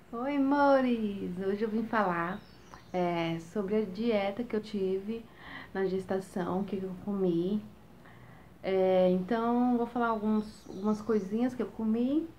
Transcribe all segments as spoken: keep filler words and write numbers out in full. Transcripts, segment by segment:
Oi, amores! Hoje eu vim falar é, sobre a dieta que eu tive na gestação, o que eu comi. É, então, vou falar alguns, algumas coisinhas que eu comi.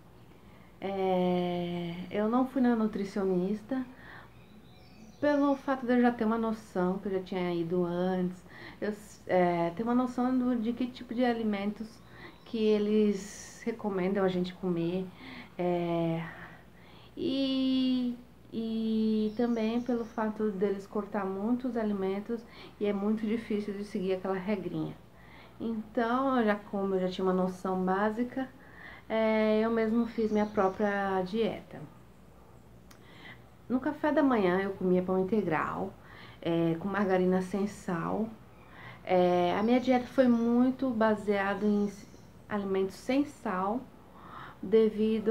É, eu não fui na nutricionista, pelo fato de eu já ter uma noção, que eu já tinha ido antes. Eu é, tenho uma noção do, de que tipo de alimentos que eles recomendam a gente comer. É, E, e também pelo fato deles cortar muitos alimentos e é muito difícil de seguir aquela regrinha. Então, eu já como eu já tinha uma noção básica, é, eu mesmo fiz minha própria dieta. No café da manhã eu comia pão integral, é, com margarina sem sal. É, a minha dieta foi muito baseada em alimentos sem sal, devido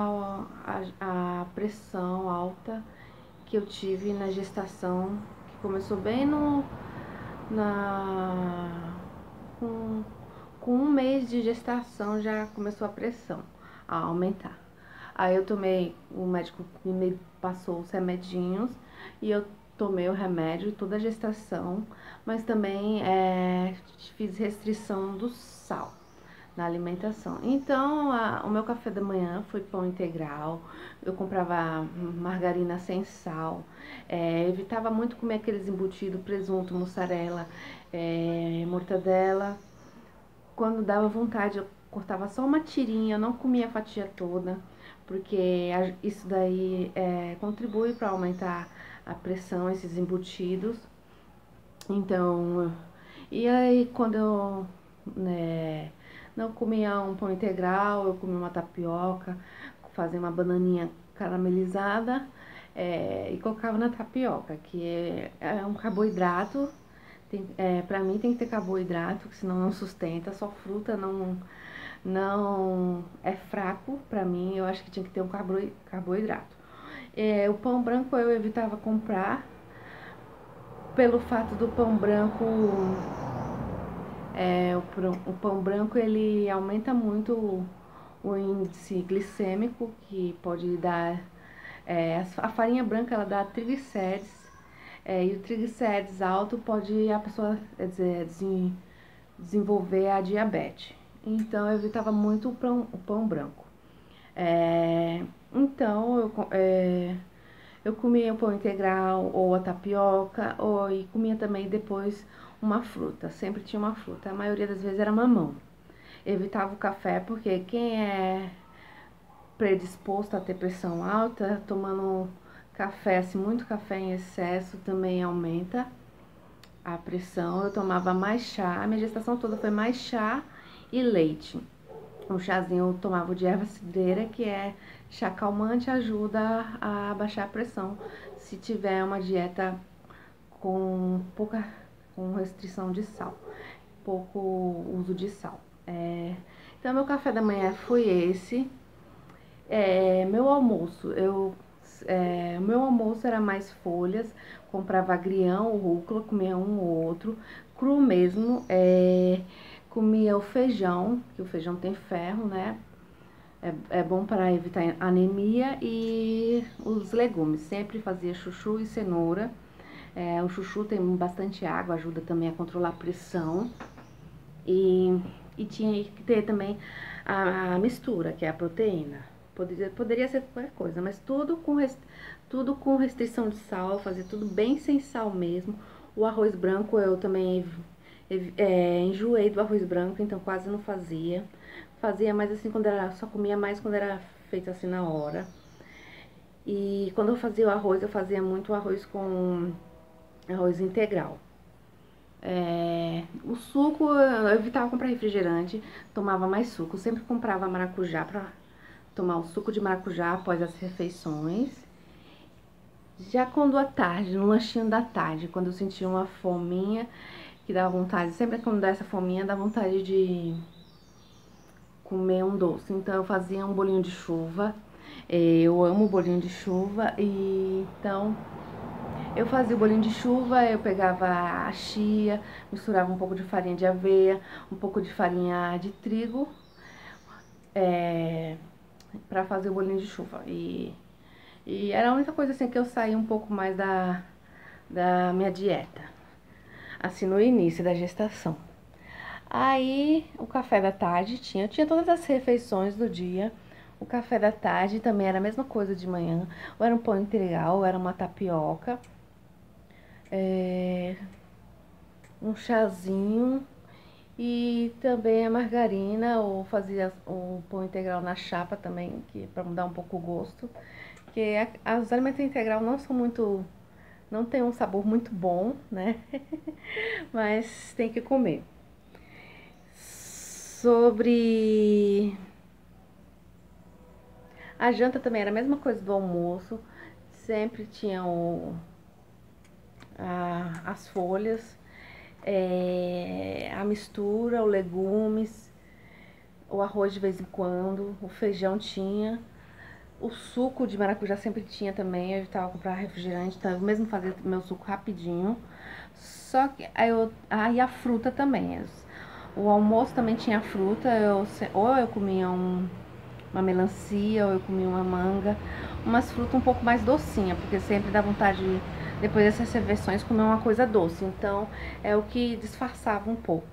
à pressão alta que eu tive na gestação, que começou bem no na com, com um mês de gestação já começou a pressão a aumentar. Aí eu tomei, o médico me passou os remedinhos e eu tomei o remédio toda a gestação, mas também é, fiz restrição do sal na alimentação. Então, a, o meu café da manhã foi pão integral, eu comprava margarina sem sal, é, evitava muito comer aqueles embutidos, presunto, mussarela, é, mortadela. Quando dava vontade, eu cortava só uma tirinha, eu não comia a fatia toda, porque isso daí é, contribui para aumentar a pressão, esses embutidos. Então, e aí quando eu né, não comia um pão integral, eu comia uma tapioca, fazia uma bananinha caramelizada é, e colocava na tapioca, que é, é um carboidrato. Tem, é, pra mim tem que ter carboidrato, que senão não sustenta, só fruta não, não é fraco pra mim, eu acho que tinha que ter um carboidrato. É, o pão branco eu evitava comprar, pelo fato do pão branco, é, o, o pão branco ele aumenta muito o, o índice glicêmico, que pode dar, é, a farinha branca ela dá triglicérides, é, e o triglicérides alto pode a pessoa quer dizer, desenvolver a diabetes. Então eu evitava muito o pão, o pão branco. É, então eu, é, eu comia o pão integral ou a tapioca, ou, e comia também depois uma fruta. Sempre tinha uma fruta. A maioria das vezes era mamão. Evitava o café porque quem é predisposto a ter pressão alta, tomando café, assim, muito café em excesso também aumenta a pressão. Eu tomava mais chá, a minha gestação toda foi mais chá e leite. Um chazinho eu tomava de erva cidreira, que é chá calmante, ajuda a baixar a pressão se tiver uma dieta com pouca com restrição de sal, pouco uso de sal. É, então meu café da manhã foi esse. É, meu almoço, eu é, meu almoço era mais folhas, comprava agrião, rúcula, comia um ou outro, cru mesmo, é, comia o feijão, que o feijão tem ferro, né? É, é bom para evitar anemia, e os legumes, sempre fazia chuchu e cenoura. É, o chuchu tem bastante água, ajuda também a controlar a pressão. E, e tinha que ter também a, a mistura, que é a proteína. Poderia, poderia ser qualquer coisa, mas tudo com, rest, tudo com restrição de sal, fazer tudo bem sem sal mesmo. O arroz branco eu também é, enjoei do arroz branco, então quase não fazia. Fazia mais assim quando era, só comia mais quando era feito assim na hora. E quando eu fazia o arroz, eu fazia muito arroz com arroz integral. É, o suco, eu evitava comprar refrigerante, tomava mais suco. Sempre comprava maracujá para tomar o suco de maracujá após as refeições. Já quando à tarde, no lanchinho da tarde, quando eu sentia uma fominha, que dava vontade, sempre quando dá essa fominha, dá vontade de comer um doce. Então eu fazia um bolinho de chuva. Eu amo bolinho de chuva, e então eu fazia o bolinho de chuva, eu pegava a chia, misturava um pouco de farinha de aveia, um pouco de farinha de trigo, é, para fazer o bolinho de chuva. E, E era a única coisa assim que eu saí um pouco mais da, da minha dieta, assim, no início da gestação. Aí, o café da tarde tinha, eu tinha todas as refeições do dia. O café da tarde também era a mesma coisa de manhã. Ou era um pão integral, ou era uma tapioca, é, um chazinho e também a margarina, ou fazia o pão integral na chapa também, que para mudar um pouco o gosto. Porque a- os alimentos integral não são muito, não tem um sabor muito bom, né? Mas tem que comer. Sobre a janta também era a mesma coisa do almoço. Sempre tinha o, a- as folhas, é, a mistura, os legumes, o arroz de vez em quando, o feijão tinha. O suco de maracujá sempre tinha também, eu evitava comprar refrigerante, então eu mesmo fazia meu suco rapidinho. Só que aí, eu, aí a fruta também. O almoço também tinha fruta, eu, ou eu comia um, uma melancia, ou eu comia uma manga, umas frutas um pouco mais docinha, porque sempre dá vontade, de, depois dessas refeições, comer uma coisa doce. Então é o que disfarçava um pouco.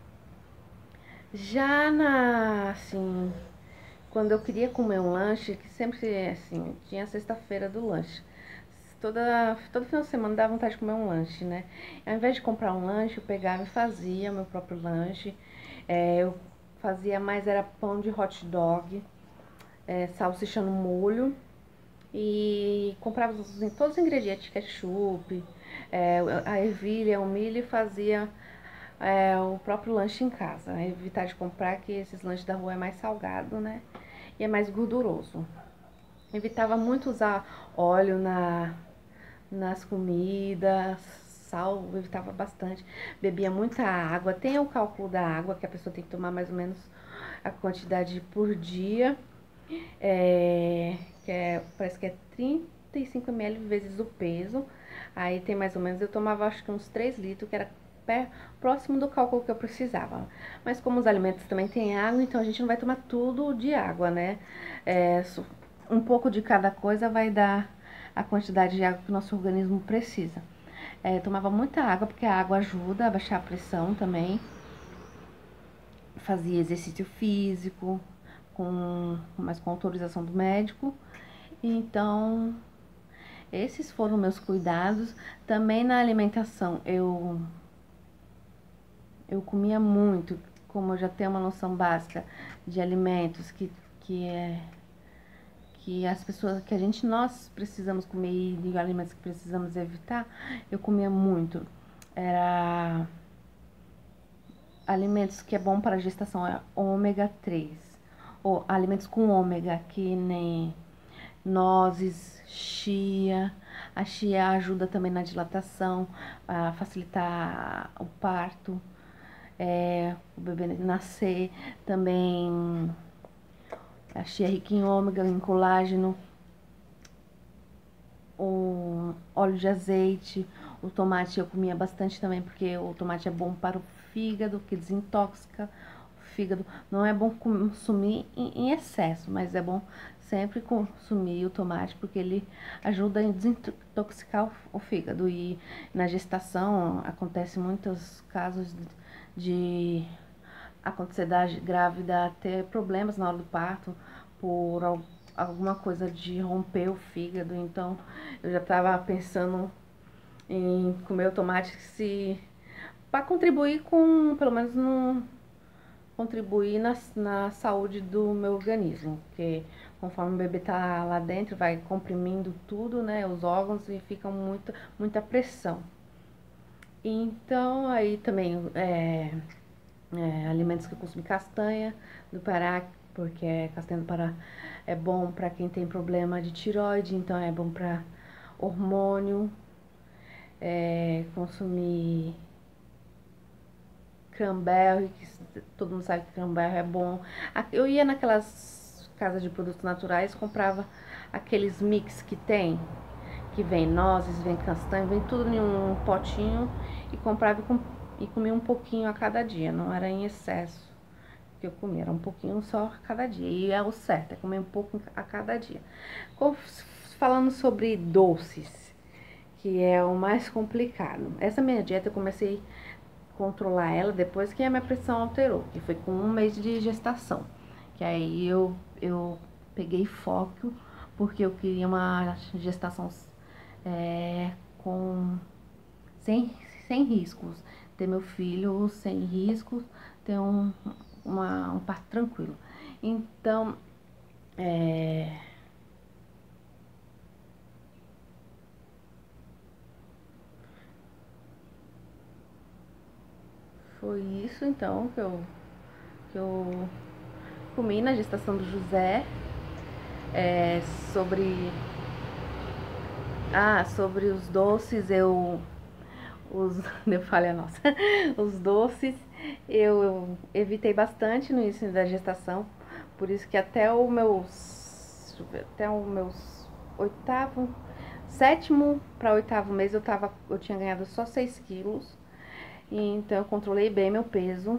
Já na, assim, quando eu queria comer um lanche, que sempre, assim, tinha sexta-feira do lanche. Toda, todo final de semana dava vontade de comer um lanche, né? Ao invés de comprar um lanche, eu pegava e fazia meu próprio lanche. É, eu fazia mais, era pão de hot dog, é, salsicha no molho. E comprava os- todos os ingredientes, ketchup, é, a ervilha, o milho e fazia é, o próprio lanche em casa. Evitar de comprar, que esses lanches da rua é mais salgado, né? E é mais gorduroso. Evitava muito usar óleo na, nas comidas, sal, eu evitava bastante. Bebia muita água. Tem o cálculo da água, que a pessoa tem que tomar mais ou menos a quantidade por dia. É, que é, parece que é trinta e cinco mililitros vezes o peso. Aí tem mais ou menos, eu tomava acho que uns três litros, que era pé, próximo do cálculo que eu precisava. Mas como os alimentos também têm água, então a gente não vai tomar tudo de água, né? É, um pouco de cada coisa vai dar a quantidade de água que o nosso organismo precisa. É, tomava muita água, porque a água ajuda a baixar a pressão também. Fazia exercício físico, com, mas com autorização do médico. Então, esses foram meus cuidados. Também na alimentação, eu, eu comia muito, como eu já tenho uma noção básica de alimentos que, que é que as pessoas, que a gente, nós precisamos comer e de alimentos que precisamos evitar, eu comia muito. Era alimentos que é bom para a gestação, é ômega três. Ou alimentos com ômega, que nem nozes, chia. A chia ajuda também na dilatação, a facilitar o parto, é, o bebê nascer. Também a chia é rica em ômega, em colágeno. O óleo de azeite, o tomate eu comia bastante também, porque o tomate é bom para o fígado, que desintoxica o fígado. Não é bom consumir em excesso, mas é bom sempre consumir o tomate, porque ele ajuda a desintoxicar o fígado. E na gestação acontece muitos casos de acontecer da grávida ter problemas na hora do parto por alguma coisa de romper o fígado. Então eu já estava pensando em comer o tomate, se para contribuir com, pelo menos no, contribuir na, na saúde do meu organismo, porque conforme o bebê tá lá dentro, vai comprimindo tudo, né, os órgãos, e fica muita, muita pressão. Então aí também é, é, alimentos que eu consumi, castanha do Pará, porque é, castanha do Pará é bom para quem tem problema de tiroide, então é bom para hormônio. É, consumir cranberry, que todo mundo sabe que cranberry é bom. Eu ia naquelas casas de produtos naturais, comprava aqueles mix que tem, que vem nozes, vem castanha, vem tudo em um potinho, e comprava e, com, e comia um pouquinho a cada dia, não era em excesso que eu comia, era um pouquinho só a cada dia. E é o certo, é comer um pouco a cada dia. falando sobre doces, que é o mais complicado. Essa minha dieta eu comecei a controlar ela depois que a minha pressão alterou, que foi com um mês de gestação. Que aí eu, eu peguei foco, porque eu queria uma gestação é, com, sem, sem riscos. Ter meu filho sem riscos, ter um, uma, um parto tranquilo. Então, é... foi isso então que eu, que eu comi na gestação do José. É, sobre ah, sobre os doces, eu os eu falei a nossa, os doces eu, eu evitei bastante no início da gestação, por isso que até o meus até o meus oitavo, sétimo para oitavo mês eu tava eu tinha ganhado só seis quilos, e então eu controlei bem meu peso.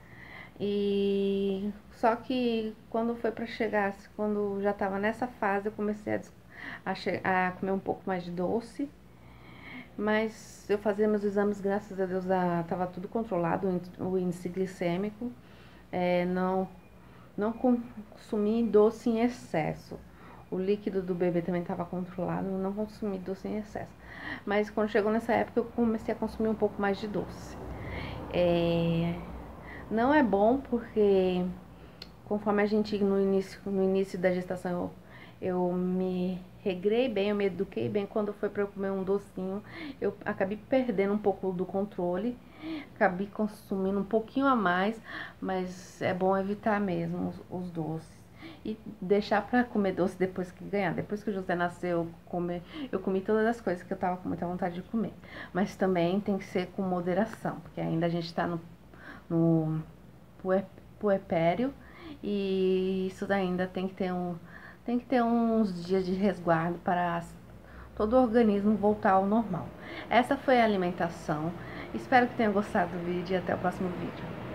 E só que quando foi para chegar, quando já estava nessa fase, eu comecei a, a, a comer um pouco mais de doce. Mas eu fazia meus exames, graças a Deus, estava tudo controlado, o índice glicêmico. É, não, não consumi doce em excesso. O líquido do bebê também estava controlado, não consumi doce em excesso. Mas quando chegou nessa época, eu comecei a consumir um pouco mais de doce. É, não é bom porque conforme a gente no início, no início da gestação eu, eu me regrei bem, eu me eduquei bem, quando foi para eu comer um docinho, eu acabei perdendo um pouco do controle, acabei consumindo um pouquinho a mais, mas é bom evitar mesmo os, os doces. E deixar para comer doce depois que ganhar. Depois que o José nasceu, comer, eu comi todas as coisas que eu tava com muita vontade de comer. Mas também tem que ser com moderação, porque ainda a gente tá no, no puerpério, e isso ainda tem que ter um tem que ter uns dias de resguardo para todo o organismo voltar ao normal. Essa foi a alimentação. Espero que tenham gostado do vídeo e até o próximo vídeo.